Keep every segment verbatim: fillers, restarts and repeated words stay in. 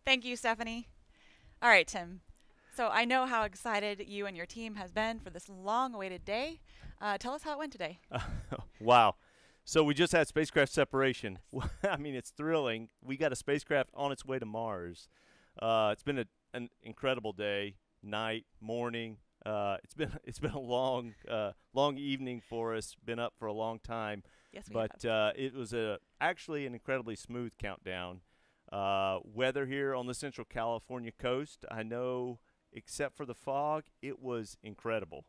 Thank you, Stephanie. All right, Tim. So I know how excited you and your team has been for this long-awaited day. Uh, tell us how it went today. Wow. So we just had spacecraft separation. I mean, it's thrilling. We got a spacecraft on its way to Mars. Uh, it's been a, an incredible day, night, morning. Uh, it's been it's been a long uh, long evening for us. Been up for a long time, Yes, we but have. uh, it was a actually an incredibly smooth countdown. Uh, weather here on the Central California coast, I know, except for the fog, it was incredible.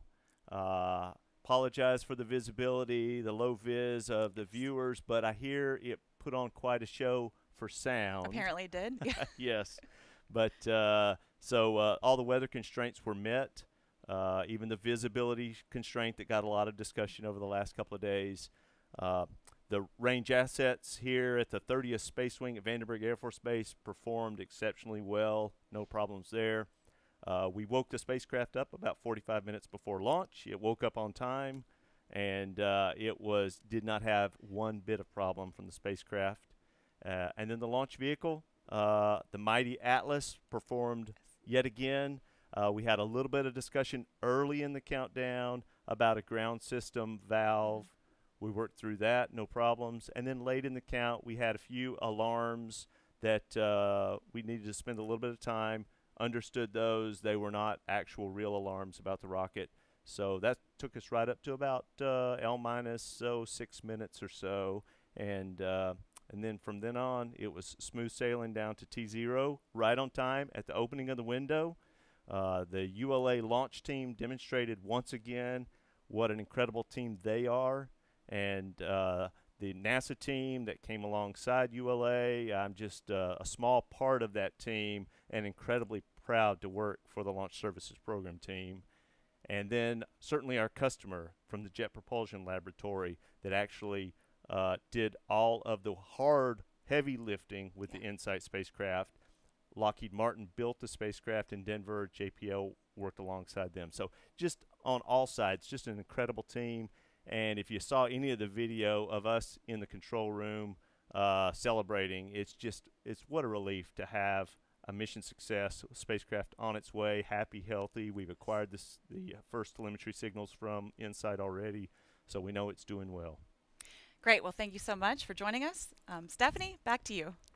Uh, apologize for the visibility, the low vis of the viewers, but I hear it put on quite a show for sound. Apparently it did. Yes, but uh, so uh, all the weather constraints were met. Uh, even the visibility constraint that got a lot of discussion over the last couple of days. Uh, the range assets here at the thirtieth Space Wing at Vandenberg Air Force Base performed exceptionally well. No problems there. Uh, we woke the spacecraft up about forty-five minutes before launch. It woke up on time, and uh, it was did not have one bit of problem from the spacecraft. Uh, and then the launch vehicle, uh, the mighty Atlas, performed yet again. Uh, we had a little bit of discussion early in the countdown about a ground system valve. We worked through that, no problems. And then late in the count, we had a few alarms that uh, we needed to spend a little bit of time. Understood those. They were not actual real alarms about the rocket. So that took us right up to about uh, L minus so six minutes or so. And uh, and then from then on, it was smooth sailing down to T zero, right on time at the opening of the window. Uh, the U L A launch team demonstrated once again what an incredible team they are. And uh, the NASA team that came alongside U L A, I'm just uh, a small part of that team and incredibly proud to work for the Launch Services Program team. And then certainly our customer from the Jet Propulsion Laboratory that actually uh, did all of the hard, heavy lifting with Yeah. the InSight spacecraft. Lockheed Martin built the spacecraft in Denver. J P L worked alongside them. So just on all sides, just an incredible team. And if you saw any of the video of us in the control room uh, celebrating, it's just it's what a relief to have a mission success, spacecraft on its way, happy, healthy. We've acquired this, the first telemetry signals from InSight already, so we know it's doing well. Great. Well, thank you so much for joining us. Um, Stephanie, back to you.